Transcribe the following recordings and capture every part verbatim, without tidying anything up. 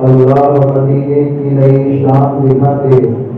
اللہ مدینے کی نئی شان دکھا دے،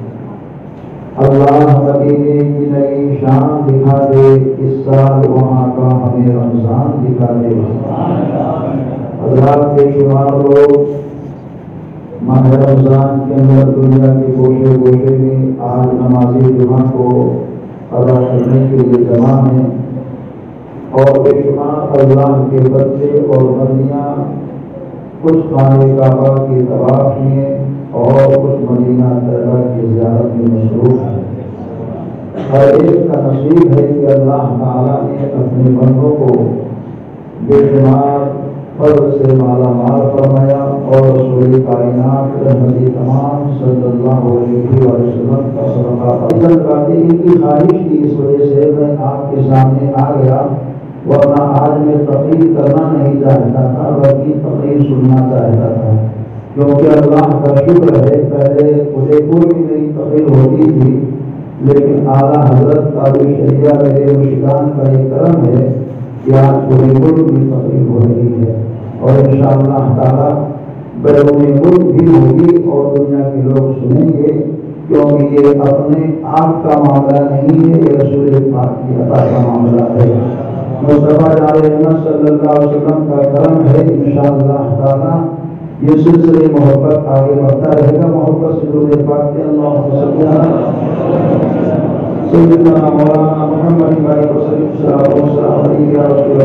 اللہ مدینے کی نئی شان دکھا دے، اس سال وہاں کا ہمیں رمضان دکھا دے۔ حضرات بے شمار لوگ ماہ رمضان کے اندر دنیا کے گوشے گوشے میں آج نماز جمعہ کو ادا کرنے کے لیے جمع ہیں، اور بے شمار اللہ کے بندے اور بندیاں کچھ خانے کعبہ کے طواف میں اور کچھ مدینہ طیبہ کی زیارت میں مصروف ہیں۔ ہر ایک کا نصیب ہے کہ اللہ تعالیٰ نے اپنے بندوں کو بے شمار فضل سے مالا مال فرمایا، اور رسول کائنات رحمت تمام صلی اللہ علیہ وسلم کا صدقہ فضل کرتے کی خواہش کی، اس وجہ سے میں آپ کے سامنے آ گیا، ورنہ آج میں تقریر کرنا نہیں چاہتا تھا بلکہ تقریر سننا چاہتا تھا، کیونکہ اللہ کا شکر ہے پہلے ادے پور کی میری تقریر ہوتی تھی، لیکن اعلیٰ حضرت قاضی شریعہ میرے مرشدان کا ایک کرم ہے کہ آج ادے پور کی تقریر ہو رہی ہے، اور انشاءاللہ تعالیٰ بیرون ملک بھی ہوگی اور دنیا کے لوگ سنیں گے، کیونکہ یہ اپنے آپ کا معاملہ نہیں ہے، یہ رسول پاک کی عطا کا معاملہ ہے، مصطفیٰ جان صلی اللہ علیہ وسلم کا کرم ہے۔ انشاءاللہ تعالیٰ یہ سلسلے محبت آگے بڑھتا رہے گا، محبت سے درود پاک کے اللہم صلی سیدنا مولانا محمد صلی اللہ علیہ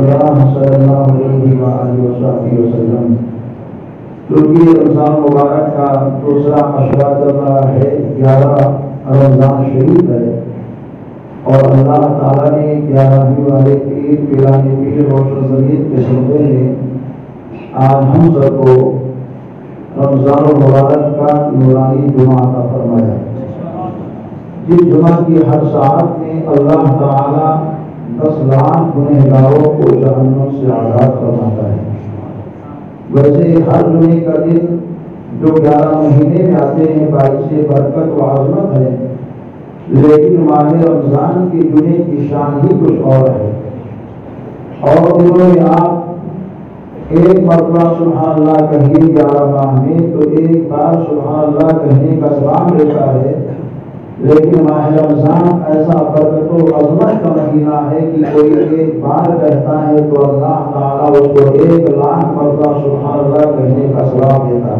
وسلم۔ کیونکہ رمضان مبارک کا دوسرا عشرہ چل رہا ہے، گیارہ رمضان شریف ہے، اور اللہ تعالیٰ نے گیارہویں والے پیر پیران پیر روشن ضمیر کے صدقے میں آج ہم سب کو رمضان المبارک کا نورانی جمعہ عطا فرمایا، جس جمعہ کی ہر ساعت میں اللہ تعالیٰ دس لاکھ گنہگاروں کو جہنم سے آزاد فرماتا ہے۔ ویسے ہر جمعے کا دن جو گیارہ مہینے میں آتے ہیں باعث برکت و عظمت ہے، لیکن ماہ رمضان کے جمعے کی شان ہی کچھ اور ہے، اور دنوں میں آپ ایک مرتبہ سبحان اللہ کہیے گیارہ ماہ میں تو ایک بار سبحان اللہ کہنے کا ثواب ملتا ہے، لیکن ماہ رمضان ایسا برکت و عظمت کا مہینہ ہے کہ کوئی ایک بار کہتا ہے تو اللہ تعالیٰ اس کو ایک لاکھ مرتبہ سبحان اللہ کہنے کا ثواب دیتا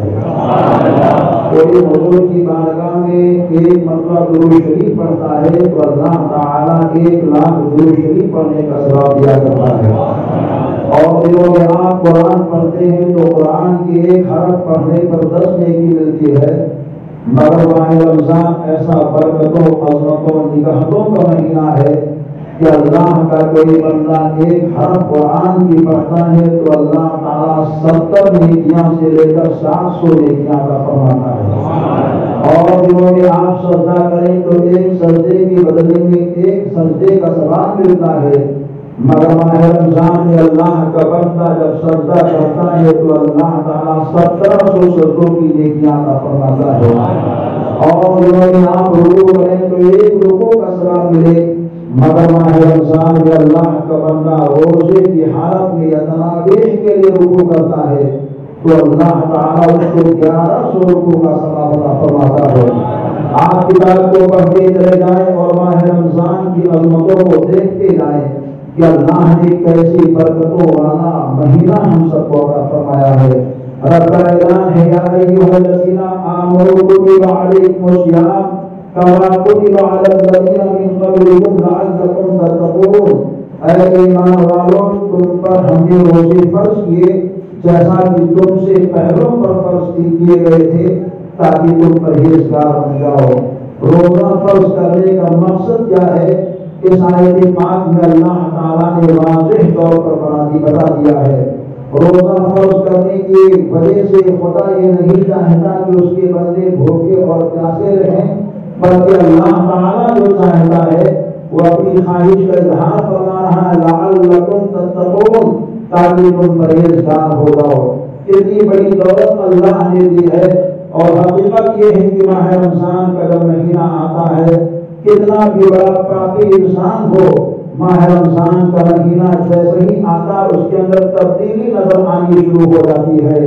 ہے۔ کوئی حضور کی بارگاہ میں ایک مرتبہ درود شریف پڑھتا ہے تو اللہ تعالیٰ ایک لاکھ درود شریف پڑھنے کا ثواب دیا کرتا ہے، اور دنوں میں آپ قرآن پڑھتے ہیں تو قرآن کی ایک حرف پڑھنے پر دس نیکی ملتی ہے، مگر ماہ رمضان ایسا برکتوں عظمتوں نگہتوں کا مہینہ ہے کہ اللہ کا کوئی بندہ ایک حرف قرآن کی پڑھتا ہے تو اللہ تعالیٰ ستر نیکیاں سے لے کر سات سو نیکیاں کا فرماتا ہے، اور دنوں میں آپ سجدہ کریں تو ایک سجدے کے بدلے میں ایک سجدے کا ثواب ملتا ہے، مگر ماہ رمضان میں اللہ کا بندہ جب سجدہ کرتا ہے تو اللہ تعالیٰ سترہ سو سجدوں کی نیکیاں عطا فرماتا ہے، اور دنوں میں آپ رکوع کریں تو ایک رکوع کا ثواب ملے، مگر ماہ رمضان میں اللہ کا بندہ روزے کی حالت میں یا تراویح کے لیے رکوع کرتا ہے تو اللہ تعالیٰ اس کو گیارہ سو رکوع کا ثواب عطا فرماتا ہے۔ آپ کتاب کو پڑھتے چلے جائیں اور ماہ رمضان کی عظمتوں کو دیکھتے جائیں کہ اللہ نے کیسی برکتوں والا مہینہ ہم سب کو عطا فرمایا ہے۔ رب کا اعلان ہے یا ایھا الذین آمنوا کتب علیکم الصیام کما کتب علی الذین من قبلکم لعلکم تتقون، اے ایمان والوں تم پر ہم نے روزے فرض کیے جیسا کہ تم سے پہلوں پر فرض کیے گئے تھے تاکہ تم پرہیزگار بن جاؤ۔ روزہ فرض کرنے کا مقصد کیا ہے؟ اس آیت پاک میں اللہ تعالیٰ نے واضح طور پر بنا دی بتا دیا ہے۔ روزہ فرض کرنے کی وجہ سے خدا یہ نہیں چاہتا کہ اس کے بندے بھوکے اور پیاسے رہیں، بلکہ اللہ تعالیٰ جو چاہتا ہے وہ اپنی خواہش کا اظہار فرما رہا ہے لعلکم تتقون، تاکہ تم پرہیزگار ہو جاؤ۔ اتنی بڑی دولت اللہ نے دی ہے، اور حقیقت یہ ہے کہ ماہ رمضان کا جب مہینہ آتا ہے کتنا بھی بڑا پاپی انسان ہو، ماہ رمضان کا مہینہ جیسے ہی آتا اس کے اندر تبدیلی نظر آنی شروع ہو جاتی ہے۔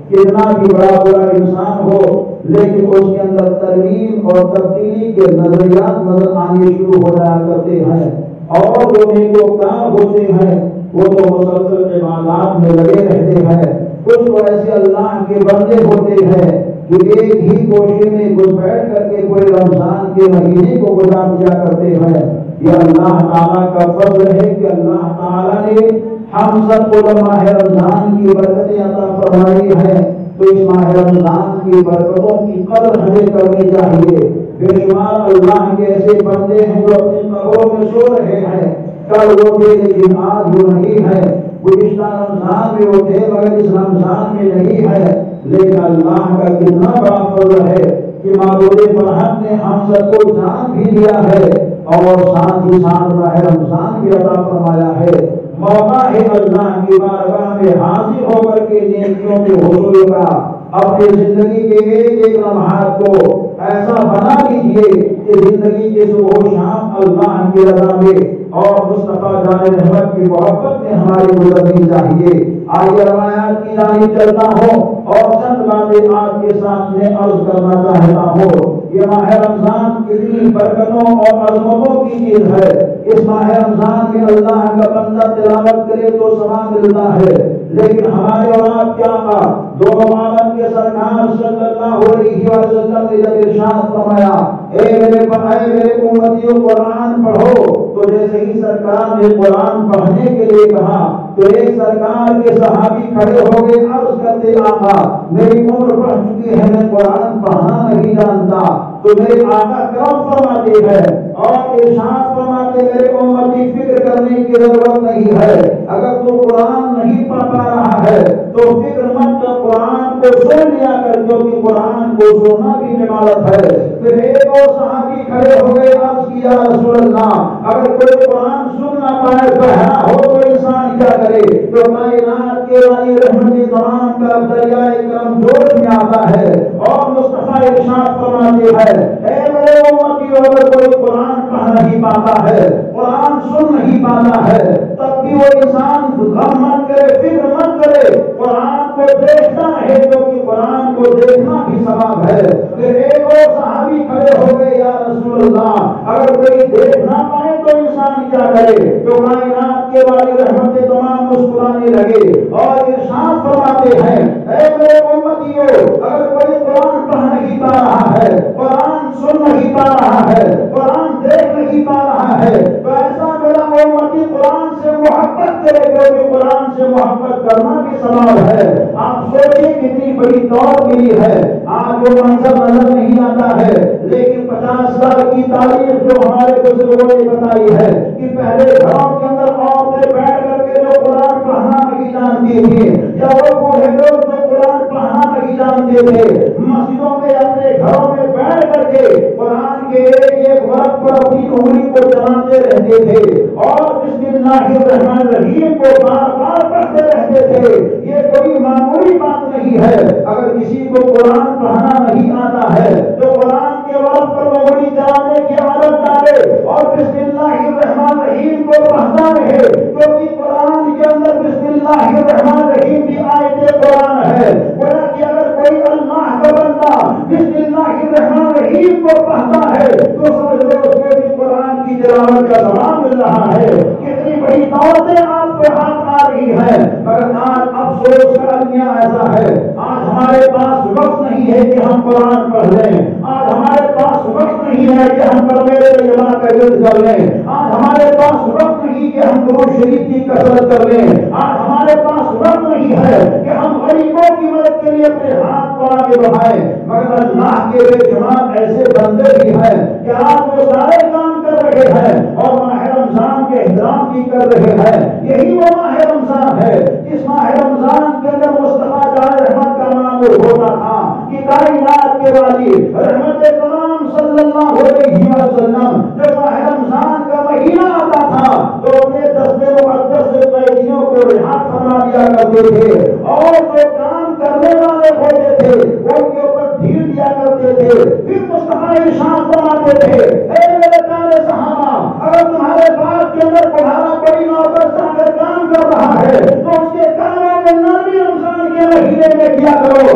کتنا بھی بڑا بڑا انسان ہو لیکن اس کے اندر ترمیم اور تبدیلی کے نظریات نظر آنے شروع ہو جایا کرتے ہیں، اور جو نیکوکار ہوتے ہیں وہ تو مسلسل عبادات میں لگے رہتے ہیں۔ کچھ تو ایسے اللہ کے بندے ہوتے ہیں جو ایک ہی گوشے میں گھس بیٹھ کر کے پورے رمضان کے مہینے کو گزار دیا کرتے ہیں۔ یہ اللہ تعالیٰ کا فضل ہے کہ اللہ تعالیٰ نے ہم سب کو ماہ رمضان کی برکتیں عطا فرمائی ہیں، تو اس ماہ رمضان کی برکتوں کی قدر ہمیں کرنی چاہیے۔ بے شمار اللہ کے ایسے بندے ہیں جو اپنی قبروں میں سو رہے ہیں، کل وہ تھے لیکن آج وہ نہیں ہے، گزشتہ رمضان میں وہ تھے مگر اس رمضان میں نہیں ہے، لیکن اللہ کا کتنا بڑا فضل ہے کہ معبود برحق نے ہم سب کو جان بھی دیا ہے اور ساتھ ہی ساتھ ماہ رمضان بھی عطا فرمایا ہے۔ موقع ہے اللہ کی بارگاہ میں حاضر ہو کر کے نیکیوں کے حصول کا۔ اپنی زندگی کے ایک ایک لمحات کو ایسا بنا لیجیے کہ زندگی کے صبح و شام اللہ کی رضا میں اور مصطفیٰ جان رحمت کی محبت میں ہماری گزرنی چاہیے۔ آئیے روایات کی جانب چلتا ہوں اور چند باتیں آپ کے سامنے عرض کرنا چاہتا ہوں۔ یہ ماہ رمضان کتنی برکتوں اور عظمتوں کی چیز ہے۔ اس ماہ رمضان میں اللہ کا بندہ تلاوت کرے تو ثواب ملتا ہے، لیکن ہمارے اور آپ کیا کا دونوں عالم کے سرکار صلی اللہ علیہ وسلم نے جب ارشاد فرمایا اے میرے بھائی میرے امتیوں قرآن پڑھو، تو جیسے ہی سرکار نے قرآن پڑھنے کے لیے کہا تو ایک سرکار کے صحابی کھڑے ہو گئے، عرض کرتے آقا میری عمر بڑھ چکی ہے، میں قرآن پڑھنا نہیں جانتا۔ تو میرے آقا کرم فرماتے ہیں اور ارشاد فرماتے میرے امتی فکر کرنے کی ضرورت نہیں ہے، اگر تو قرآن نہیں پڑھ پا رہا ہے تو فکر مت کر، قرآن کو سن لیا کر، کیونکہ قرآن کو سننا بھی عبادت ہے۔ پھر ایک اور صحابی کھڑے ہو گئے، عرض کیا رسول اللہ اگر کوئی قرآن سن نہ پائے بہرا ہو تو انسان کیا کرے؟ تو کائنات کے والی رحمت تمام کا دریائے کرم جوش میں آتا ہے اور مصطفیٰ ارشاد فرماتے ہیں اے میرے امتی اگر کوئی قرآن پڑھ نہیں پاتا ہے، قرآن سن نہیں پاتا ہے، تب بھی وہ انسان غم مت کرے، فکر مت کرے، قرآن کو دیکھتا ہے کیونکہ قرآن کو دیکھنا بھی ثواب ہے۔ پھر ایک اور صحابی کھڑے ہو گئے یا رسول اللہ اگر کوئی دیکھ نہ پائے تو انسان کیا کرے؟ تو کائنات کے والی رحمت تمام مسکرانے لگے اور ارشاد فرماتے ہیں اے میرے امتیوں اگر کوئی قرآن پڑھ نہیں پا رہا ہے، قرآن سن نہیں پا رہا ہے، قرآن دیکھ نہیں پا رہا ہے، تو ایسا میرا امتی قرآن سے محبت کرے، کیونکہ قرآن سے محبت کرنا بھی ثواب ہے۔ آپ سوچیں کتنی بڑی دور ملی ہے، آج وہ منظر نظر نہیں آتا ہے، لیکن پچاس سال کی تاریخ جو ہمارے بزرگوں نے بتائی ہے کہ پہلے گھروں کے اندر عورتیں بیٹھ کر کے جو قرآن پڑھنا نہیں جانتی تھی، یا وہ بوڑھے لوگ جو قرآن پڑھنا نہیں جانتے تھے، مسجدوں میں اپنے گھروں میں بیٹھ کر کے قرآن کے ایک ایک ورق پر اپنی انگلی کو چلاتے رہتے تھے اور بسم اللہ الرحمن الرحیم کو بار بار پڑھتے رہتے تھے۔ یہ کوئی معمولی بات نہیں ہے۔ اگر کسی کو قرآن پڑھنا نہیں آتا ہے تو قرآن کے ورق پر انگلی چلانے کی عادت ڈالے اور بسم اللہ الرحمن الرحیم کو پڑھتا رہے، کیونکہ قرآن کے اندر بسم اللہ الرحمن الرحیم کی آیت قرآن ہے۔ گویا کہ اگر کوئی اللہ کا بندہ بسم اللہ الرحمن الرحیم کو پڑھتا ہے تو سمجھ لو اس کو بھی قرآن کی تلاوت کا ثواب مل رہا ہے۔ کتنی بڑی دعوتیں آپ کے ہاتھ آ رہی ہیں، مگر آج افسوس کا المیہ ایسا ہے آج ہمارے پاس وقت نہیں ہے کہ ہم قرآن پڑھ لیں، آج ہمارے پاس وقت نہیں ہے کہ ہم کلمے طیبہ کا ورد کر لیں، آج ہمارے پاس وقت نہیں کہ ہم درود شریف کی کثرت کر لیں، آج ہمارے پاس وقت نہیں ہے کہ ہم غریبوں کی مدد کے لیے اپنے ہاتھ بڑھا کے بڑھائیں، مگر اللہ کے بے شمار ایسے بندے بھی ہیں کہ آج وہ سارے کام کر رہے ہیں اور ماہ رمضان کے احترام بھی کر رہے ہیں۔ یہی وہ ماہ رمضان ہے جس ماہ رمضان کے اندر مصطفیٰ جان رحمت کا معمول ہوتا تھا کہ کائنات کے والی رحمت تمام صلی اللہ علیہ وسلم جب ماہ رمضان کا مہینہ آتا تھا تو اپنے دستے مقدس سے قیدیوں کو رہا فرما دیا کرتے تھے اور جو کام کرنے والے ہوتے تھے ان کے اوپر ڈھیل دیا کرتے تھے۔ پھر مصطفیٰ ارشاد فرماتے تھے اے میرے پیارے صحابہ اگر تمہارے باغ کے اندر تمہارا بڑی نوکر سا کر کام کر رہا ہے تو اس کے کاموں میں نرمی رمضان کے مہینے میں کیا کرو،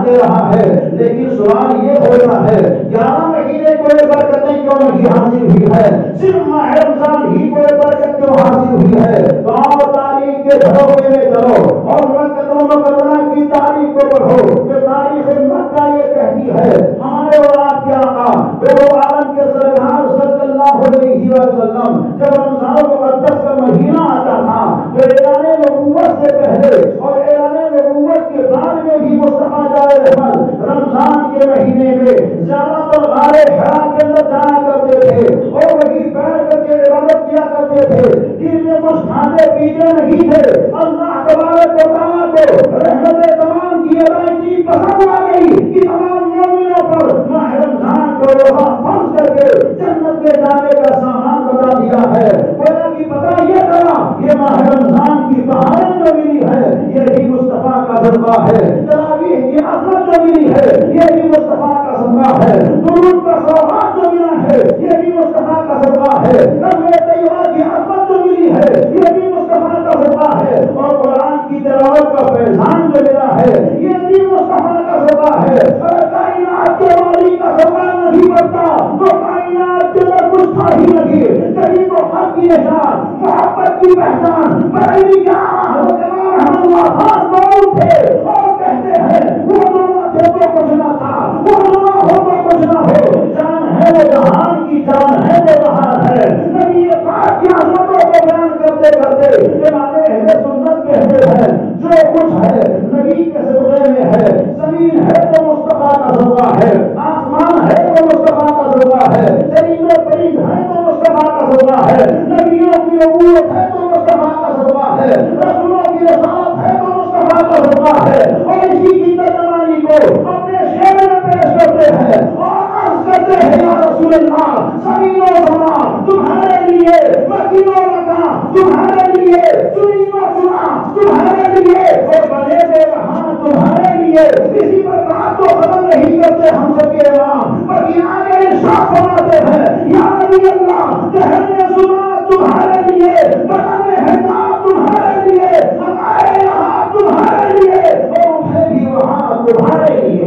دے رہا ہے، لیکن سوال یہ ہوتا ہے گیارہ مہینے کو یہ برکتیں کیوں نہیں حاصل ہوئی ہے؟ صرف ماہ رمضان ہی کو یہ برکت کیوں حاصل ہوئی ہے؟ تو اور تاریخ کے دھروے میں چلو اور مکہ مکرمہ کی تاریخ کو پڑھو کہ تاریخ مکہ یہ کہتی ہے ہمارے اور آپ کے آقا دو عالم کے سرکار صلی اللہ علیہ وسلم جب رمضان مقدس کا مہینہ آتا تھا تو اعلان نبوت سے پہلے اور اعلان نبوت کے بعد میں بھی مصطفیٰ جائے رحمت رمضان کے مہینے میں زیادہ تر غار حرا کے اندر جایا کرتے تھے اور وہی بیٹھ کر کے عبادت کیا کرتے تھے۔ دن میں کچھ کھاتے پیتے نہیں تھے۔ اللہ تبارک و تعالیٰ کو رحمت تمام کی ادائیگی پسند آ گئی کہ تمام مومنوں پر ماہ رمضان کو روزہ فرض کر کے جنت میں جانے کا سامان بتا دیا ہے۔ گویا کہ پتہ یہ چلا یہ ماہ رمضان کی بہاریں جو ملی ہے یہ بھی مصطفیٰ کا صدقہ ہے، تراویح کی عظمت جو ملی ہے یہ بھی مصطفیٰ کا صدقہ ہے، درود کا ثواب جو ملا ہے یہ بھی مصطفیٰ کا صدقہ ہے، کلمہ طیبہ کی عظمت جو ملی ہے یہ بھی مصطفیٰ کا صدقہ ہے، اور قرآن کی تلاوت کا فیضان جو ملا ہے یہ بھی مصطفیٰ کا صدقہ ہے۔ اگر کائنات کے مالک کا صدقہ نہیں بنتا تو کائنات کے اندر کچھ تھا ہی نہیں، کہیں تو حق کی نشان، محبت کی پہچان، بڑی کیا حضرت امام احمد اللہ خان موجود تھے اور کہتے ہیں وہ دونوں تھے تو کچھ نہ تھا، وہ دونوں ہو تو کچھ نہ ہو، جان ہے وہ جہان کی جان ہے وہ بہار ہے۔ نبی پاک کی عظمتوں کو بیان کرتے کرتے امام اہل سنت کہتے ہیں جو کچھ ہے نبی کے صدقے میں ہے، زمین ہے تو مصطفیٰ کا صدقہ ہے، آسمان ہے تو مصطفیٰ کا صدقہ ہے، زمین و پرند ہے تو مصطفیٰ کا صدقہ ہے، نبیوں کی نبوت ہے تو مصطفیٰ کا صدقہ ہے، رسولوں کی رسالت ہے تو مصطفیٰ کا صدقہ ہے، اور اسی کی ترجمانی کو اپنے شعر میں پیش کرتے ہیں اور عرض کرتے ہیں یا رسول اللہ زمین و زمان تمہارے لیے، مکین و مکان تمہارے لیے، چنی و چنا تمہارے لیے، اور بنے بے رہاں تمہارے لیے۔ اسی پر بات تو ختم نہیں کرتے ہم سب کے امام، بلکہ آگے ارشاد فرماتے ہیں یا نبی اللہ کہنے سنا تمہارے لیے، بتانے ہیں تمہارے لیے، ہمارے یہاں تمہارے لیے، اور اٹھے بھی وہاں تمہارے لیے۔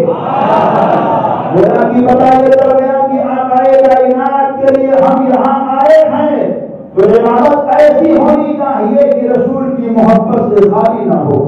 گویا کہ پتہ یہ چل گیا کہ آقائے کائنات کے لیے ہم یہاں آئے ہیں تو عبادت ایسی ہونی چاہیے کہ رسول کی محبت سے خالی نہ ہو،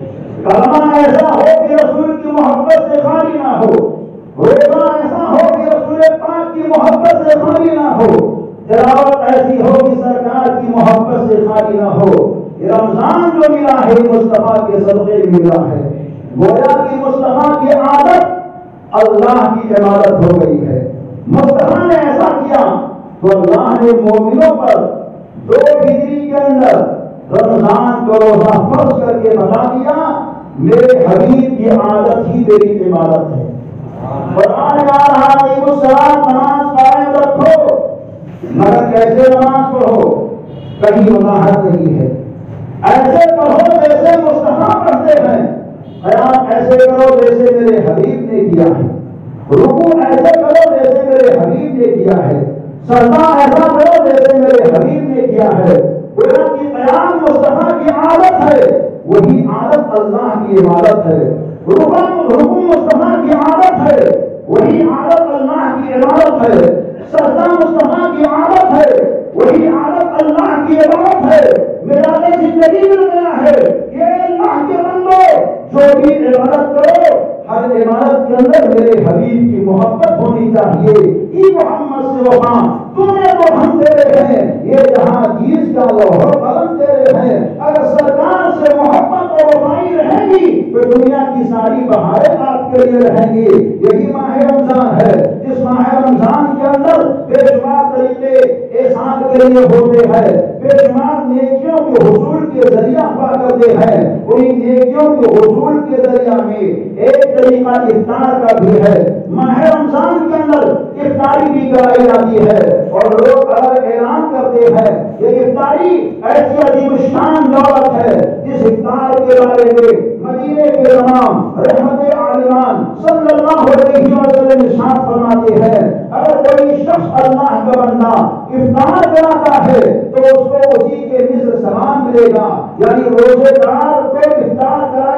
کلمہ ایسا ہو کہ رسول کی محبت سے خالی نہ ہو، روزہ ایسا ہو کہ رسول پاک کی محبت سے خالی نہ ہو، تلاوت ایسی ہو کہ سرکار کی محبت سے خالی نہ ہو۔ یہ رمضان جو ملا ہے مصطفیٰ کے صدقے ملا ہے۔ گویا کہ مصطفیٰ کی عادت اللہ کی عبادت ہو گئی ہے۔ مصطفیٰ نے ایسا کیا تو اللہ نے مومنوں پر دو ہجری کے اندر رمضان کو روزہ فرض کر کے بتا دیا میرے حبیب کی عادت ہی میری عبادت ہے۔ قرآن کہا رہا کہ وہ سلام نماز قائم رکھو، مگر کیسے نماز پڑھو؟ کہیں وضاحت نہیں ہے۔ ایسے پڑھو جیسے مصطفیٰ پڑھتے ہیں، قیام ایسے کرو جیسے میرے حبیب نے کیا ہے، رکوع ایسے کرو جیسے میرے حبیب نے کیا ہے، سجدہ ایسا کرو جیسے میرے حبیب نے کیا ہے۔ گویا کہ قیام مصطفیٰ کی عادت ہے، وہی عادت اللہ کی عبادت ہے۔ رکوع مصطفیٰ کی عادت ہے، وہی عادت اللہ کی عبادت ہے۔ سجدہ مصطفیٰ کی عادت ہے، وہی عادت اللہ کی عبادت ہے۔ میرا زندگی مل گیا ہے یہ اللہ کے بندو جو بھی عبادت کرو ہر عبادت کے اندر میرے حبیب کی محبت ہونی چاہیے۔ ای محمد سے وفا تمہیں تو ہم تیرے ہیں، یہ جہاں چیز کا لوح قلم تیرے ہیں۔ اگر سرکار سے محبت اور وفائی رہے گی تو دنیا کی ساری بہاریں آپ کے لیے رہیں گی۔ یہی ماہ رمضان ہے جس ماہ رمضان کے اندر بے شمار طریقے احسان کے لیے ہوتے ہیں، بے شمار نیکیوں کے حصول کے ذریعہ ہوا کرتے ہیں۔ وہی نیکیوں کے حصول کے ذریعہ میں ایک طریقہ افطار کا بھی ہے۔ ماہ رمضان کے اندر افطاری بھی کرائی جاتی ہے اور لوگ اگر اعلان کرتے ہیں یہ افطاری ایسی عظیم شان دولت ہے جس افطار کے بارے میں مدینے کے امام رحمت عالمان صلی اللہ علیہ وسلم ارشاد فرماتے ہیں اگر کوئی شخص اللہ کا بندہ افطار کراتا ہے تو اس کو اسی کے مثل ثواب ملے گا۔ یعنی روزے دار کو افطار کرایا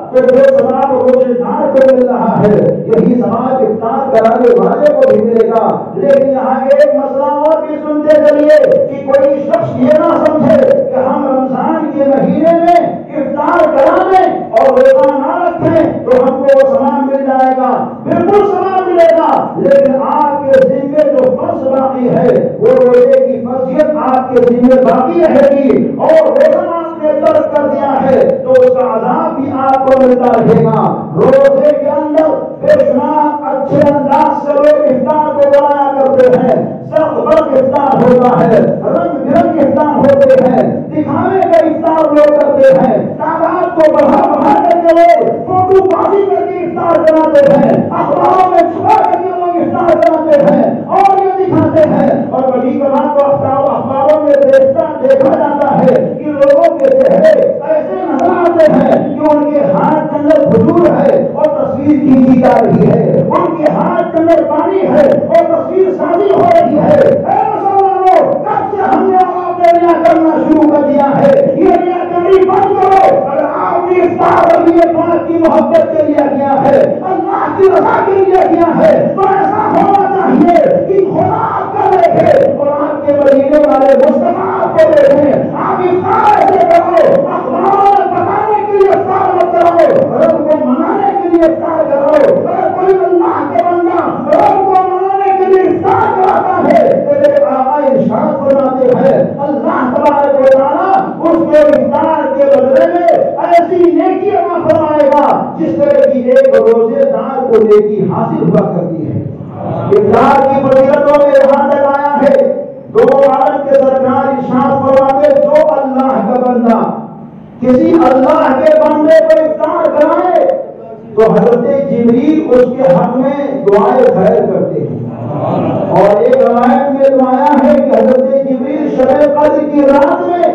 تو جو ثواب روزے دار کو مل رہا ہے یہی ثواب افطار کرانے والے کو بھی ملے گا. لیکن یہاں ایک مسئلہ اور بھی سنتے چلیے کہ کوئی شخص یہ نہ سمجھے کہ ہم رمضان کے مہینے میں افطار کرانے اور روزہ نہ رکھیں تو ہم کو وہ ثواب مل جائے گا. بالکل ثواب ملے گا، لیکن آپ کے ذمے جو فرض باقی ہے وہ روزے کی فرضیت آپ کے ذمے باقی رہے گی، اور روزہ آپ نے ترک کر دیا ہے تو اس کا عذاب بھی آپ کو ملتا رہے گا. روزے کے اندر بے شمار اچھے انداز سے لوگ افطار کو بنایا کرتے ہیں، سخت برق افطار ہوتا ہے، رنگ برنگ افطار ہوتے ہیں، دکھاوے کا افطار لوگ کرتے ہیں، تعداد کو بڑھا بڑھا کر کے لوگ فوٹو بازی کر کے افطار کراتے ہیں، اخباروں میں چھپا کر کے لوگ افطار کراتے ہیں اور یہ دکھاتے ہیں. اور بڑی بات تو اخباروں میں دیکھتا دیکھا جاتا ہے کہ لوگوں کے چہرے ایسے نظر آتے ہیں کہ ان کے ہاتھ کے اندر حضور ہے اور تصویر کھینچی جا رہی ہے، ان کے ہاتھ کے اندر پانی ہے اور تصویر سازی ہو رہی ہے. اے مسلمانوں، کب سے ہم نے آپ نے ریا کرنا شروع کر دیا ہے؟ یہ ریا کاری بند کرو. اگر آپ نے افطار نبی پاک کی محبت کے لیے کیا ہے، اللہ کی رضا کے لیے کیا ہے، تو ایسا ہونا چاہیے کہ خدا آپ کا دیکھے اور آپ کے مدینے والے مصطفیٰ آپ کو دیکھیں. آپ افطار ایسے کرو، اخباروں میں بتانے کے لیے افطار مت کرو، رب کو منانے کے لیے افطار کرو. اگر کوئی اللہ کے بندہ رب کو منانے کے لیے افطار کراتا ہے تو میرے آقا ارشاد فرماتے ہیں اللہ تبارک و تعالیٰ اس کو افطار کے بدلے میں ایسی نیکی عطا فرمائے گا جس طرح کی ایک روزے دار کو نیکی حاصل ہوا کرتی ہے. افطار کی فضیلتوں میں یہاں تک آیا ہے، دو عالم کے سرکار ارشاد فرماتے جو اللہ کا بندہ کسی اللہ کے بندے کو افطار کرائے تو حضرت جبریل اس کے حق میں دعائیں خیر کرتے ہیں. اور ایک روایت میں تو آیا ہے کہ حضرت جبریل شب قدر کی رات میں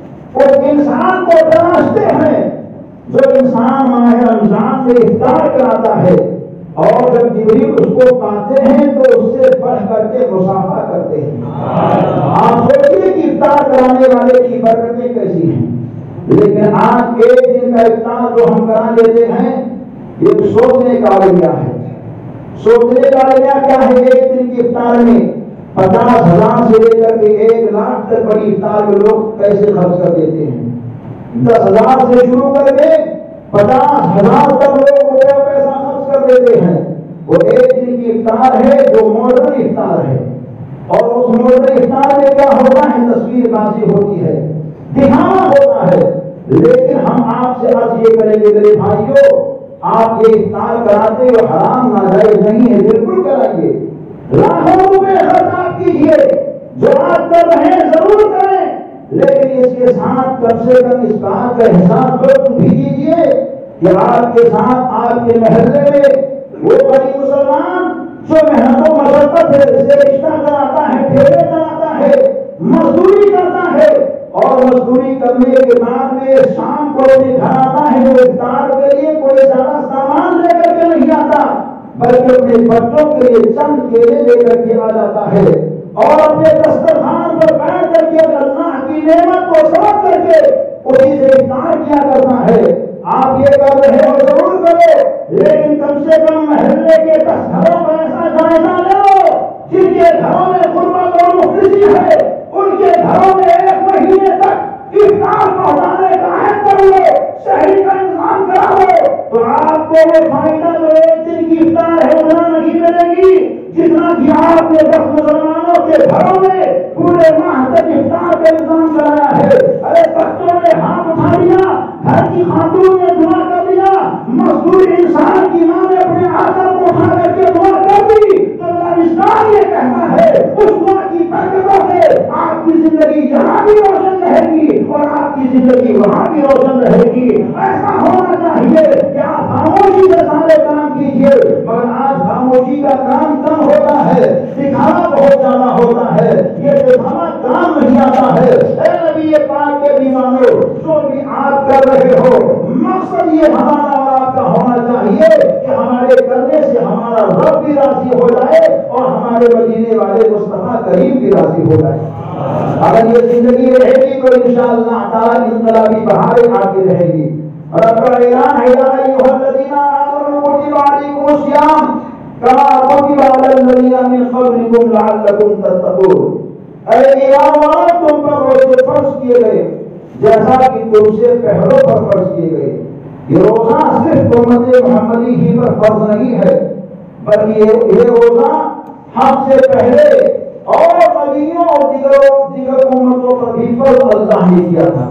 اس انسان کو تلاشتے ہیں جو انسان ماہ رمضان میں افطار کراتا ہے، اور جب جبریل اس کو پاتے ہیں تو اس سے بڑھ کر کے مصافحہ کرتے ہیں. آپ سوچیے کہ افطار کرانے والے کی برکتیں کیسی ہیں. لیکن آج ایک دن کا افطار جو ہم کرا لیتے ہیں یہ سوچنے کا رویہ ہے. سوچنے کا رویہ کیا ہے؟ ایک دن کی افطار میں پچاس ہزار سے لے کر کے ایک لاکھ تک بڑی افطار میں لوگ پیسے خرچ کر دیتے ہیں. دس ہزار سے شروع کر کے پچاس ہزار تک لوگ روپیہ پیسہ خرچ کر دیتے ہیں. وہ ایک دن کی افطار ہے جو ماڈرن افطار ہے، اور اس ماڈرن افطار میں کیا ہوتا ہے؟ تصویر بازی ہوتی ہے، دکھاوا ہوتا ہے. لیکن ہم آپ سے عرض یہ کریں گے میرے بھائیوں، آپ یہ افطار کراتے ہو حرام ناجائز نہیں ہے، بالکل کرائیے. لاکھوں روپے خرچ آپ کیجیے، جو آپ کر رہے ہیں ضرور کریں، لیکن اس کے ساتھ کم سے کم اس بات کا احساس ضرور بھی کیجیے کہ آپ کے ساتھ آپ کے محلے میں وہ بڑی مسلمان جو محنت و مشقت سے رشتہ کراتا ہے، ٹھیکے چلاتا ہے، مزدوری کرتا ہے، اور مزدوری کرنے کے بعد میں شام کو گھر آتا ہے جو افطار کے لیے کوئی زیادہ سامان لے کر کے نہیں آتا، بلکہ اپنے بچوں کے لیے چند کیلے لے کر کے آ جاتا ہے، اور اپنے دسترخوان پر بیٹھ کر کے اللہ کی نعمت کو سمجھ کر کے اسی سے افطار کیا کرتا ہے. آپ یہ کر رہے ہو ضرور کرو، لیکن کم سے کم محلے کے دس گھروں کا ایسا جائزہ لو جن کے گھروں میں غربت اور مفلسی ہے، ان کے گھروں میں ایک مہینے تک افطار پہنچانے کا عہد کر لو، شہری کا انتظام کرا لو، تو آپ کو وہ فائدہ جو ایک دن کی افطار ہے اتنا نہیں ملے گی جتنا کہ آپ نے دس مسلمانوں کے گھروں میں پورے ماہ تک افطار کا انتظام کرایا ہے. ارے بچوں نے ہاتھ اٹھا لیا، گھر کی خاتون نے دعا کر دیا، مزدور انسان کی ماں نے اپنے آدر کو اٹھا کر کے دعا کر دی، تو اللہ اسلام یہ کہتا ہے اس دعا کی برکتوں سے آپ کی زندگی یہاں بھی روشن رہے گی اور آپ کی زندگی وہاں بھی روشن رہے گی. ایسا ہونا چاہیے کہ آپ خاموشی سے سارے کام کیجیے، مگر آج خاموشی کا کام کم ہوتا ہے، دکھاوا بہت زیادہ ہوتا ہے. یہ دکھاوا کام نہیں آتا ہے. اے نبی پاک کے دیوانوں، جو بھی آپ کر رہے ہو مقصد یہ ہمارا اور آپ کا ہونا چاہیے کہ ہمارے کرنے سے ہمارا رب بھی راضی ہو جائے اور ہمارے مدینے والے مصطفیٰ کریم بھی راضی ہو جائے. اگر یہ زندگی رہے گی تو انشاءاللہ تعالی انقلابی بہاریں آتی رہے گی. رب کا اعلان ہے یا ایھا الذین آمنوا کتب علیکم الصیام کما کتب علی الذین من قبلکم لعلکم تتقون۔ اے ایمان والو تم پر روزے فرض کیے گئے جیسا کہ تم سے پہلوں پر فرض کیے گئے۔ یہ روزہ صرف امت محمدی ہی پر فرض نہیں ہے بلکہ یہ روزہ ہم سے پہلے اور نبیوں اور دیگر دیگر امتوں پر بھی فرض اللہ نے کیا تھا،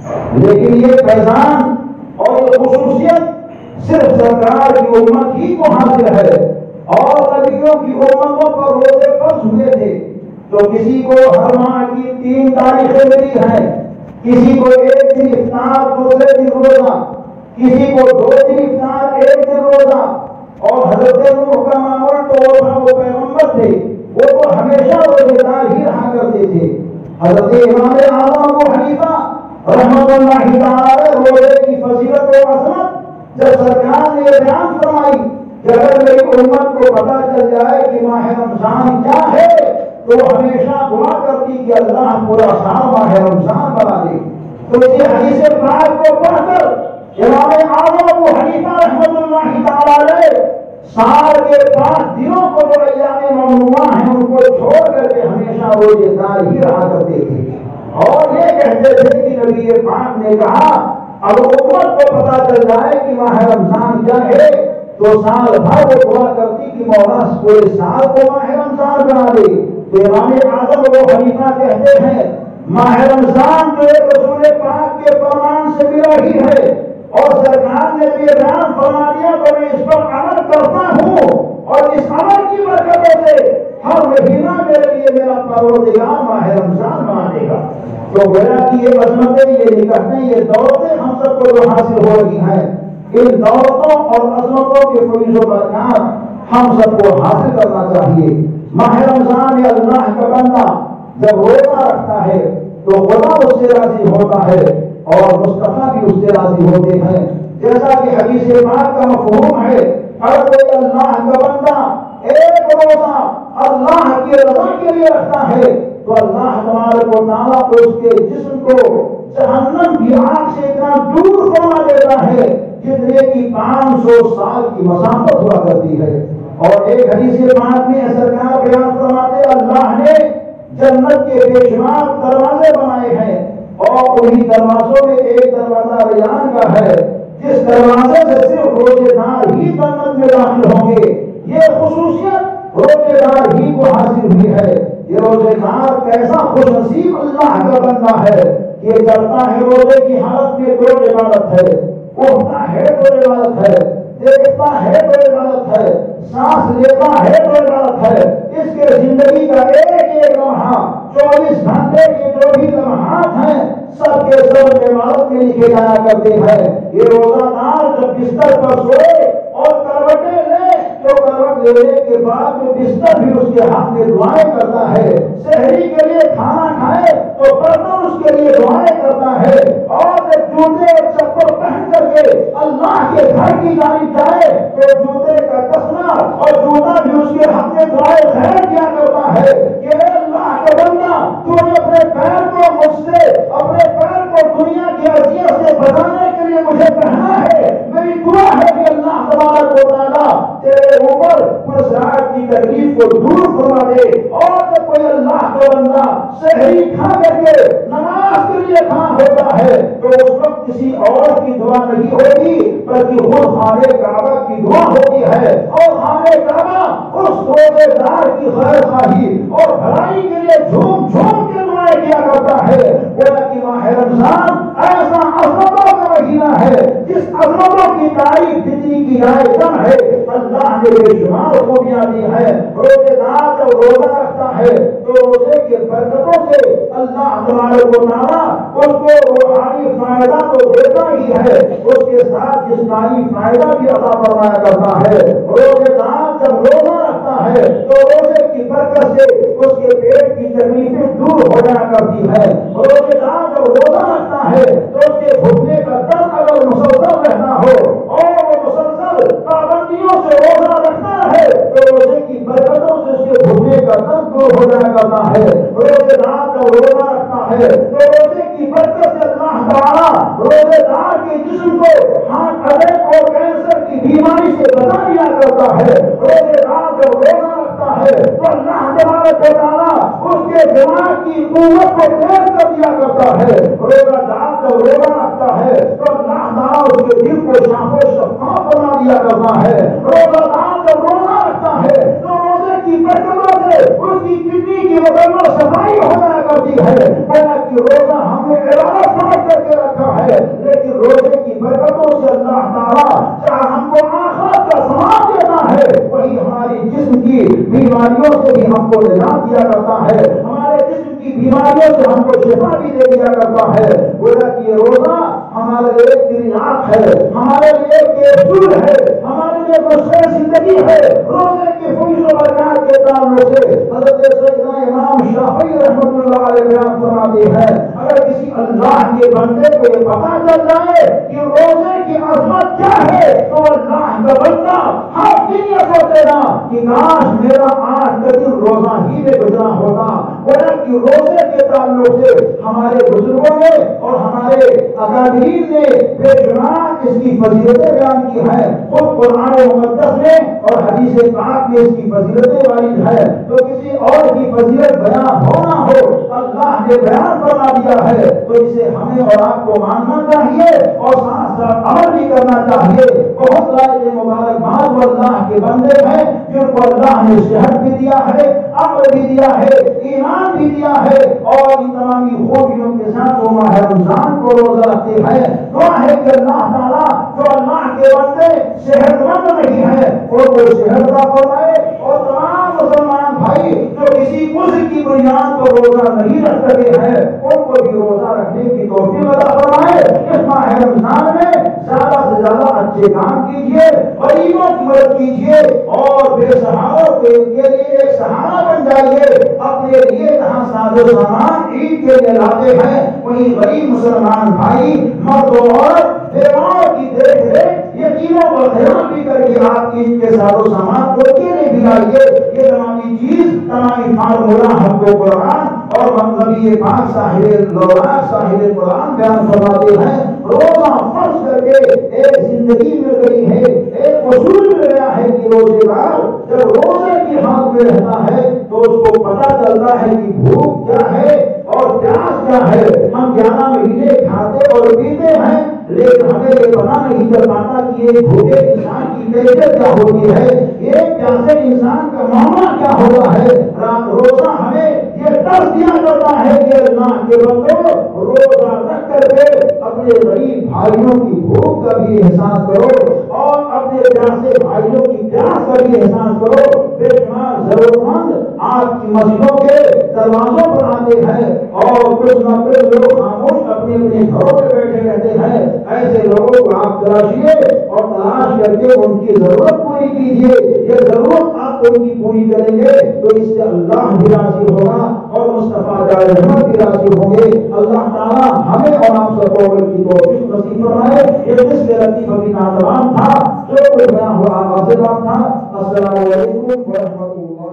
لیکن یہ فیضان اور یہ خصوصیت صرف سرکار کی امت ہی کو حاصل ہے، اور نبیوں کی امتوں پر روزے فرض ہوئے تھے تو کسی کو ہر ماہ کی تین تاریخیں ملی ہیں، کسی کو ایک دن افطار دوسرے دن روزہ، کسی کو دو دن افطار ایک دن روزہ، اور حضرت نوح کا معمول تو وہ تھا، وہ پیغمبر تھے، وہ تو ہمیشہ روزے دار ہی رہا کرتے تھے۔ حضرت امام اعظم ابو حنیفہ رحمۃ اللہ تعالی روزے کی فضیلت و عظمت جب سرکار نے یہ بیان فرمائی کہ اگر میری امت کو پتہ چل جائے کہ ماہ رمضان کیا ہے تو ہمیشہ دعا کرتی کہ اللہ پورا سال ماہ رمضان بنا دے۔ تو اسی حدیث پاک کو پڑھ کر امام اعظم ابو حنیفہ رحمۃ اللہ تعالی سال کے پانچ دنوں کو جو ایام ممنوعہ ہیں ان کو چھوڑ کر کے ہمیشہ روزے دار ہی رہا کرتے تھے، اور یہ کہتے تھے کہ نبی پاک نے کہا اب امت کو پتہ چل جائے کہ ماہ رمضان کیا ہے تو سال بھر وہ دعا کرتی کہ مولا پورے سال کو ماہ رمضان بنا دے۔ تو امام اعظم ابو حنیفہ کہتے ہیں ماہ رمضان تو ایک رسول پاک کے فرمان سے ملا ہی ہے، اور سرکار نے یہ بیان فرما دیا تو میں اس پر عمل کرتا ہوں، اور اس عمل کی برکتوں سے ہر مہینہ میرے لیے میرا پروردگار ماہ رمضان بنا دے گا۔ تو گویا کہ یہ عظمتیں، یہ نکاحیں، یہ دولتیں ہم سب کو جو حاصل ہو رہی ہیں، ان دولتوں اور عظمتوں کے فیض و برکات ہم سب کو حاصل کرنا چاہیے۔ ماہ رمضان میں اللہ کا بندہ جب روزہ رکھتا ہے تو خدا اس سے راضی ہوتا ہے اور مصطفیٰ بھی اس سے راضی ہوتے ہیں، جیسا کہ حدیث پاک کا مفہوم ہے اگر کوئی اللہ کا بندہ ایک روزہ اللہ کی رضا کے لیے رکھتا ہے تو اللہ تبارک و تعالیٰ اس کے جسم کو جہنم کی آگ سے اتنا دور فرما دیتا ہے جتنے کی پانچ سو سال کی مسافت ہوا کرتی ہے۔ اور ایک حدیث پاک میں سرکار بیان فرماتے اللہ نے جنت کے بے شمار دروازے بنائے ہیں، اور انہی دروازوں میں ایک دروازہ ریان کا ہے جس دروازے سے صرف روزے دار ہی جنت میں داخل ہوں گے۔ یہ خصوصیت روزے دار ہی کو حاصل ہوئی ہے۔ یہ روزے دار کیسا خوش نصیب اللہ کا بندہ ہے کہ چلتا ہے روزے کی حالت میں تو عبادت ہے، اٹھتا ہے تو عبادت ہے، دیکھتا ہے تو عبادت ہے، سانس لیتا ہے تو عبادت ہے۔ اس کے زندگی کا ایک ایک لمحہ چوبیس گھنٹے کے جو بھی لمحات ہیں سب کے سب عبادت میں لکھے جایا کرتے ہیں۔ یہ روزہ دار جب بستر پر سوئے اور کروٹیں لے تو کروٹ لینے کے بعد میں بستر بھی اس کے ہاتھ میں دعائیں کرتا ہے، سحری کے لیے کھانا کھائے تو برتن اس کے لیے دعائیں کرتا ہے، اور جب جوتے اور چپل پہن کر کے اللہ کے گھر کی جانب جائے تو جوتے کا کسنا اور جوتا بھی اس کے ہاتھ میں دعائیں خیر کیا کرتا ہے کہ اے اللہ کا بندہ تو نے اپنے پیر کو مجھ سے اپنے پیر کو دنیا کی اذیت سے بچانے کے لیے مجھے پہنا ہے، میری دعا ہے کہ اللہ تبارک و تعالیٰ تیرے اوپر اس رات کی تکلیف کو دور فرما دے۔ اور جب کوئی اللہ کا بندہ سحری کھا کر کے نماز کے لیے کھڑا ہوتا ہے تو اس وقت کسی اور کی دعا نہیں ہوتی بلکہ خود خانہ کعبہ کی دعا ہوتی ہے، اور خانہ کعبہ اس روزے دار کی خیر خواہی اور بھلائی کے لیے جھوم جھوم کے دعائیں کیا کرتا ہے۔ گویا کہ ماہ رمضان ایسا عظمتوں کا مہینہ ہے جس عظمتوں کی تعریف جتنی کی جائے کم ہے۔ اللہ نے بے شمار خوبیاں دی ہیں۔ روزے دار جب روزہ رکھتا ہے تو روزے کے برکتوں سے اللہ تبارک و تعالیٰ اس کو روحانی فائدہ تو دیتا ہی ہے، اس کے ساتھ جسمانی فائدہ بھی عطا فرمایا کرتا ہے۔ روزے دار جب روزہ رکھتا ہے تو روزے کی برکت سے اس کے پیٹ کی تکلیفیں دور ہو جایا کرتی ہے۔ روزے دار جب روزہ رکھتا ہے تو اس کے گھٹنے کا درد اگر مسلسل رہنا ہو اور وہ مسلسل پابندیوں سے روزہ رکھتا ہے تو روزے کی برکتوں سے اس کے گھٹنے کا درد دور ہو جایا کرتا ہے۔ روزے دار جب روزہ رکھتا ہے تو روزے کی برکت سے اللہ تعالیٰ روزے دار کے جسم کو کے دماغ کی قوت کو تیز کر دیا کرتا ہے. روزہ دار جب روزہ رکھتا ہے تو اللہ تعالیٰ اس کے دل کو شاف و شفاف بنا دیا کرتا ہے. روزہ دار جب روزہ رکھتا ہے تو روزے کی برکتوں سے اس کی کڈنی کی مکمل صفائی ہو جایا کرتی ہے. گویا کہ روزہ ہم نے عبادت سمجھ کر کے رکھا ہے، لیکن روزے کی برکتوں سے اللہ تعالیٰ چاہے ہم کو آخرت کا ثواب دیتا ہے، وہی ہماری جسم کی بیماریوں سے بھی ہم کو نجات دیا کرتا ہے، ہمارے جسم کی بیماریوں سے ہم کو شفا بھی دے دیا کرتا ہے. گویا کہ یہ روزہ ہمارے لیے تریاق ہے، ہمارے لیے کیپسول ہے، ہمارے لیے مشغول زندگی ہے. روزے کے فیض و برکات کے تعلق سے حضرت سیدنا امام شافعی رحمۃ اللہ علیہ بیان فرماتے ہیں، اگر کسی اللہ کے بندے کو یہ پتا چل جائے کہ روزے کی عظمت کیا ہے تو اللہ کا بندہ ہر دن یہ سوچے گا کہ کاش میرا آج کا دن روزہ ہی میں گزرا ہوتا. گویا کہ روزے کے تعلق سے ہمارے بزرگوں نے اور ہمارے اکابرین نے بے شمار اس کی فضیلتیں بیان کی ہیں. خود قرآن مقدس میں اور حدیث پاک میں اس کی فضیلتیں وارد ہے، تو کسی اور کی فضیلت بیان ہونا ہو اللہ نے بیان فرما دیا ہے تو اسے ہمیں اور آپ کو ماننا چاہیے اور ساتھ ساتھ عمل بھی کرنا چاہیے. بہت لائق مبارکباد وہ اللہ کے بندے ہیں جن کو اللہ نے صحت بھی دیا ہے، عقل بھی دیا ہے، ایمان بھی دیا ہے، اور ان تمامی خوبیوں کے ساتھ وہ ماہ رمضان کو روزہ رکھتے ہیں. دعا ہے کہ اللہ تعالیٰ جو اللہ کے بندے صحت مند نہیں ہے اور وہ صحت عطا فرمائے، اور تمام مسلمان بھائی جو کسی عذر کی بنیاد پر روزہ نہیں رکھ سکے ہیں ان کو بھی روزہ رکھنے کی توفیق عطا فرمائے. اس ماہ رمضان میں زیادہ سے زیادہ اچھے کام کیجیے، غریبوں کی مدد کیجیے اور بے سہاروں کے لیے ایک سہارا بن جائیے. اپنے لیے جہاں ساز و سامان عید کے لیے لاتے ہیں وہیں غریب مسلمان بھائی مرد و عورت بیمار کی دیکھ ریکھ یتیموں پر خیال بھی کر کے آپ عید کے ساز و سامان کو لیے بھی لائیے. یہ تمامی چیز تمامی فارمولہ ہم کو قرآن اور نبی پاک صاحب لولاک صاحب قرآن بیان فرماتے ہیں. روزہ فرض کر کے ایک زندگی مل گئی ہے، ایک اصول مل گیا ہے کہ روزے دار جب روزے کی حالت میں رہتا ہے تو اس کو پتا چلتا ہے کہ بھوک کیا ہے اور پیاس کیا ہے. ہم گیارہ مہینے کھاتے اور پیتے ہیں لیکن ہمیں یہ پتا نہیں چل پاتا کہ ایک بھوکے انسان کی کیفیت کیا ہوتی ہے، ایک پیاسے انسان کا معاملہ کیا ہوتا ہے. روزہ ہمیں یہ درس دیا کرتا ہے کہ اللہ کے بندو روزہ رکھ کر کے اپنے غریب بھائیوں کی بھوک کا بھی احساس کرو اور اپنے پیاسے بھائیوں کی پیاس کا بھی احساس کرو. بے شمار ضرورت مند آپ کی مسجدوں کے دروازوں پر آتے ہیں اور کچھ نہ کچھ لوگ خاموش اپنے اپنے گھروں پہ بیٹھے رہتے ہیں. ایسے لوگوں کو آپ تلاشیے اور تلاش کر کے ان کی ضرورت پوری کیجیے. یہ ضرورت آپ ان کی پوری کریں گے تو اس سے اللہ بھی راضی ہوگا اور مصطفیٰ جائے رحمت بھی راضی ہوں گے. اللہ تعالیٰ ہمیں اور آپ سب کو کی توفیق نصیب فرمائے. یہ جس کے لطیف ابھی ناتوان تھا جو کوئی بیان ہوا آغاز بات تھا. السلام علیکم ورحمۃ اللہ.